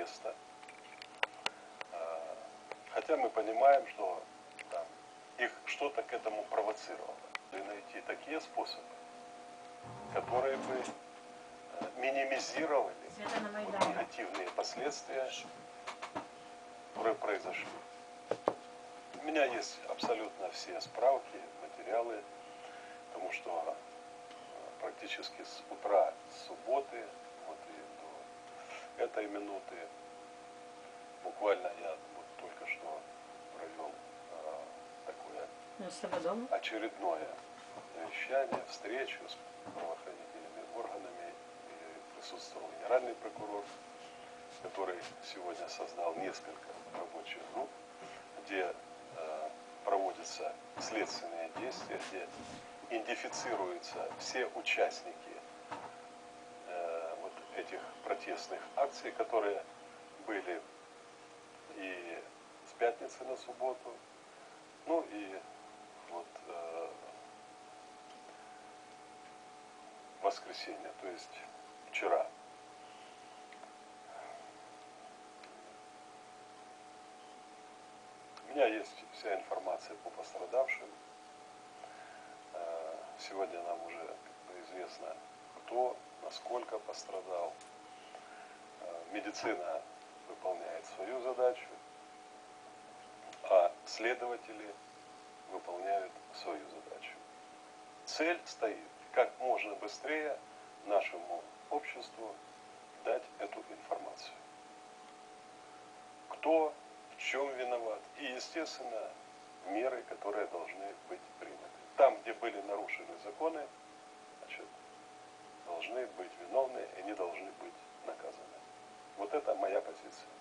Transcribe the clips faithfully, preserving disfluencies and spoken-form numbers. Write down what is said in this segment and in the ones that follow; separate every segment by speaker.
Speaker 1: место. Хотя мы понимаем, что там, их что-то к этому провоцировало. И найти такие способы, которые бы минимизировали негативные последствия, которые произошли. У меня есть абсолютно все справки, материалы, потому что практически с утра с субботы вот и до этой минуты буквально я вот только что провел а, такое очередное совещание, встречу с правоохранительными органами, и присутствовал генеральный прокурор, который сегодня создал несколько рабочих групп, где э, проводятся следственные действия, где идентифицируются все участники э, вот этих протестных акций, которые были и с пятницы на субботу, ну и вот э, воскресенье, то есть вчера. У меня есть вся информация по пострадавшим. Сегодня нам уже как бы известно, кто, насколько пострадал. Медицина выполняет свою задачу, а следователи выполняют свою задачу. Цель стоит как можно быстрее нашему обществу дать эту информацию. Кто в чем виноват и, естественно, меры, которые должны быть приняты. Там, где были нарушены законы, значит, должны быть виновны и не должны быть наказаны. Вот это моя позиція.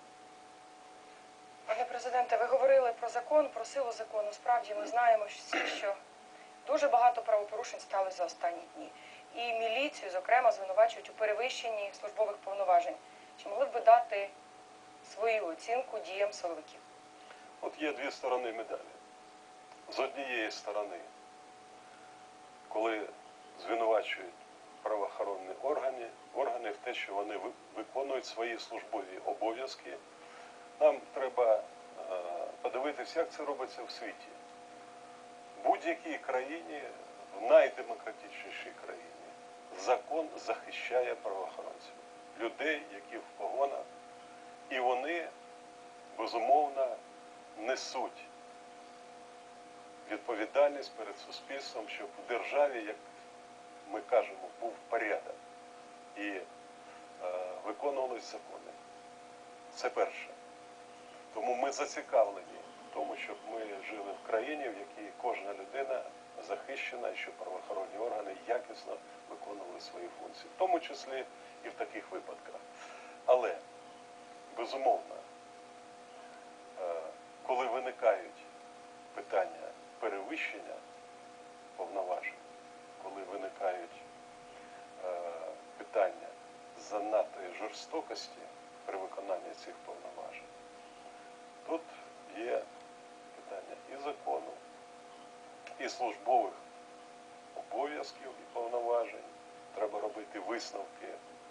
Speaker 2: Пане президенте, ви говорили про закон, про силу закону. Справді ми знаємо всі, що дуже багато правопорушень сталося за останні дні. І міліцію, зокрема, звинувачують у перевищенні службових повноважень. Чи могли б ви дати свою оцінку діям силовиків?
Speaker 1: От є дві сторони медалі. З однієї сторони, коли звинувачують правоохоронні органи, органи в те, що вони виконують свої службові обов'язки, нам треба е, подивитися, як це робиться в світі. В будь-якій країні, в найдемократичнішій країні, закон захищає правоохоронців, людей, які в погонах, і вони, безумовно, несуть відповідальність перед суспільством, щоб в державі, як ми кажемо, був порядок і е, виконувались закони. Це перше. Тому ми зацікавлені в тому, щоб ми жили в країні, в якій кожна людина захищена, і щоб правоохоронні органи якісно виконували свої функції, в тому числі і в таких випадках. Але, безумовно, е, коли виникають питання перевищення повноважень, коли виникають е, питання занадтої жорстокості при виконанні цих повноважень, тут є питання і закону, і службових обов'язків і повноважень. Треба робити висновки.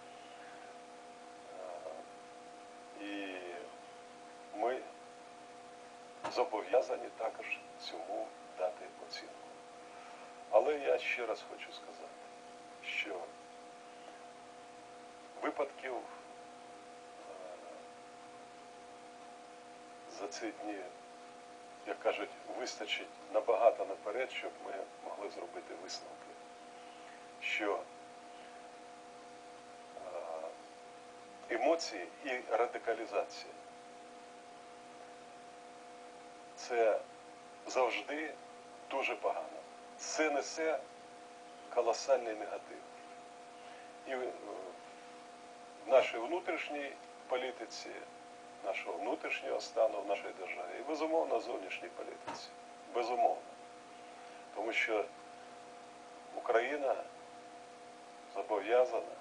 Speaker 1: Е, і ми зобов'язані також цьому дати оцінку. Але я ще раз хочу сказати, що випадків е, за ці дні, як кажуть, вистачить набагато наперед, щоб ми могли зробити висновки, що е, емоції і радикалізація – це завжди дуже погано. Це несе колосальний негатив. І в нашій внутрішній політиці, нашого внутрішнього стану в нашій державі, і, безумовно, в зовнішній політиці. Безумовно. Тому що Україна зобов'язана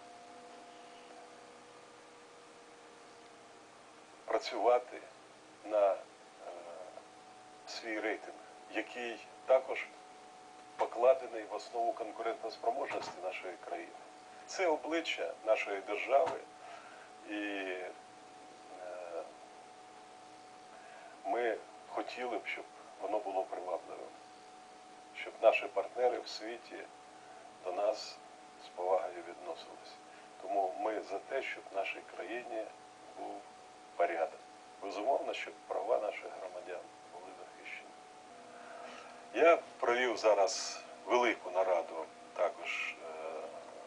Speaker 1: працювати на свій рейтинг, який також покладений в основу конкурентоспроможності нашої країни. Це обличчя нашої держави, і хотіли б, щоб воно було привабливим. Щоб наші партнери в світі до нас з повагою відносились. Тому ми за те, щоб в нашій країні був порядок. Безумовно, щоб права наших громадян були захищені. Я провів зараз велику нараду також е,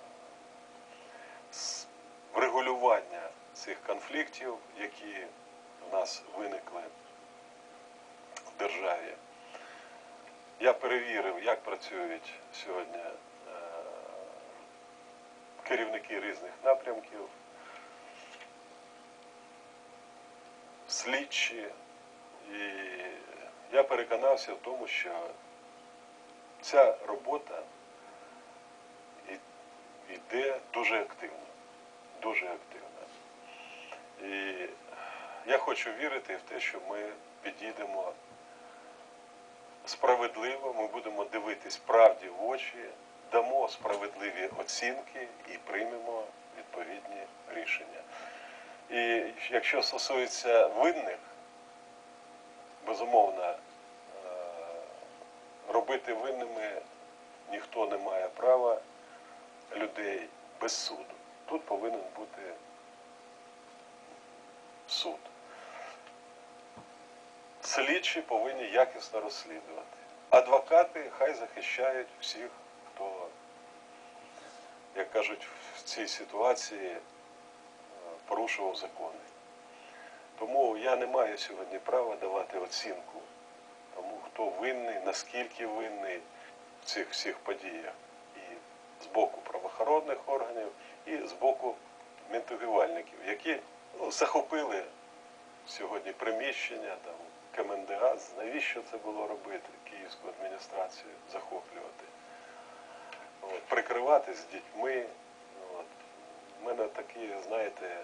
Speaker 1: з врегулювання цих конфліктів, які в нас виникли в державі. Я перевірив, як працюють сьогодні е, керівники різних напрямків, слідчі, і я переконався в тому, що ця робота йде дуже активно, дуже активно. І я хочу вірити в те, що ми підійдемо справедливо, ми будемо дивитись правді в очі, дамо справедливі оцінки і приймемо відповідні рішення. І якщо стосується винних, безумовно, робити винними ніхто не має права людей без суду. Тут повинен бути суд. Слідчі повинні якісно розслідувати. Адвокати хай захищають всіх, хто, як кажуть, в цій ситуації порушував закони. Тому я не маю сьогодні права давати оцінку тому, хто винний, наскільки винний в цих всіх подіях. І з боку правоохоронних органів, і з боку мітингувальників, які ну, захопили сьогодні приміщення, там, КМДА. Навіщо це було робити, Київську адміністрацію захоплювати? От, прикриватись з дітьми. От. У мене такі, знаєте,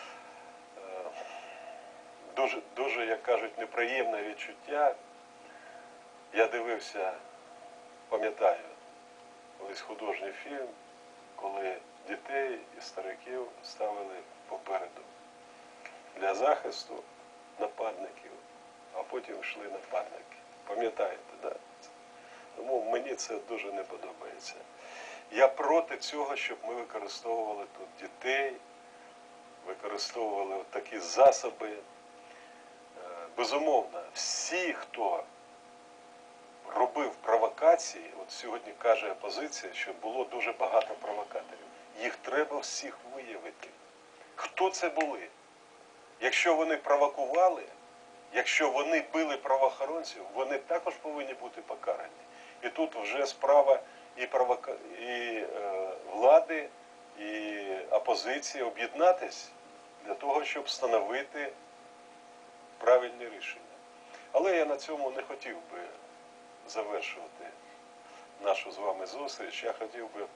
Speaker 1: дуже, дуже, як кажуть, неприємне відчуття. Я дивився, пам'ятаю, колись художній фільм, коли дітей і стариків ставили попереду для захисту нападників, а потім йшли нападники. Пам'ятаєте, так? Да? Тому мені це дуже не подобається. Я проти цього, щоб ми використовували тут дітей, використовували такі засоби. Безумовно, всі, хто робив провокації, от сьогодні каже опозиція, що було дуже багато провокаторів. Їх треба всіх виявити. Хто це були? Якщо вони провокували, якщо вони били правоохоронців, вони також повинні бути покарані. І тут вже справа і, провока... і е, влади, і опозиції об'єднатись для того, щоб встановити правильні рішення. Але я на цьому не хотів би завершувати нашу з вами зустріч. Я хотів би,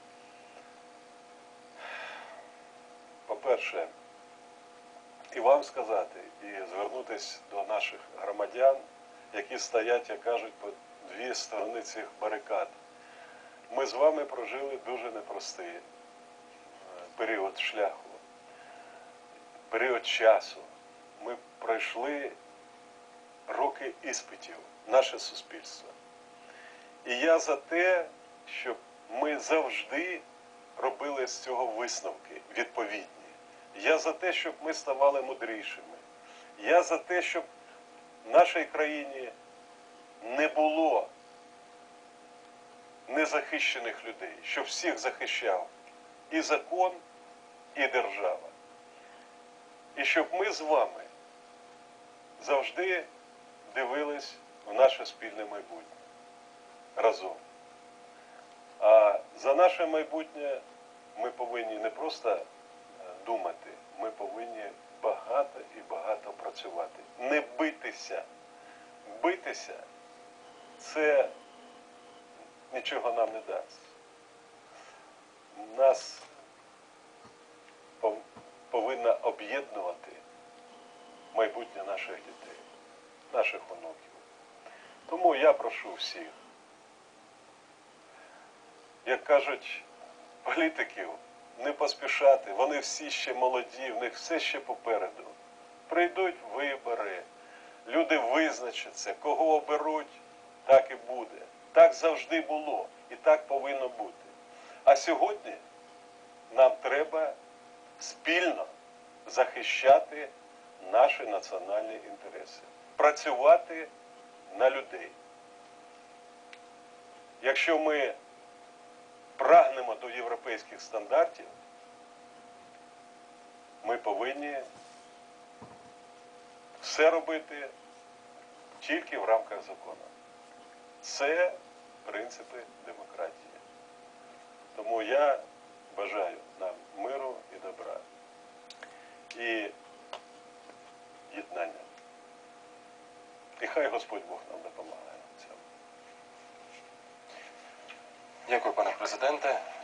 Speaker 1: по-перше, і вам сказати, і звернутися до наших громадян, які стоять, як кажуть, по дві сторони цих барикад. Ми з вами прожили дуже непростий період шляху, період часу. Ми пройшли роки іспитів, наше суспільство. І я за те, щоб ми завжди робили з цього висновки відповідні. Я за те, щоб ми ставали мудрішими. Я за те, щоб в нашій країні не було незахищених людей, щоб всіх захищав і закон, і держава. І щоб ми з вами завжди дивились в наше спільне майбутнє разом. А за наше майбутнє ми повинні не просто думати, ми повинні багато і багато працювати. Не битися. Битися – це нічого нам не дасть. Нас повинно об'єднувати майбутнє наших дітей, наших онуків. Тому я прошу всіх, як кажуть, політиків, не поспішати, вони всі ще молоді, в них все ще попереду. Прийдуть вибори, люди визначаться, кого оберуть, так і буде. Так завжди було і так повинно бути. А сьогодні нам треба спільно захищати наші національні інтереси, працювати на людей. Якщо ми прагнемо до європейських стандартів, ми повинні все робити тільки в рамках закону. Це принципи демократії. Тому я бажаю нам миру і добра. І єднання. І хай Господь Бог нам допомагає в цьому.
Speaker 3: Дякую, пане президенте.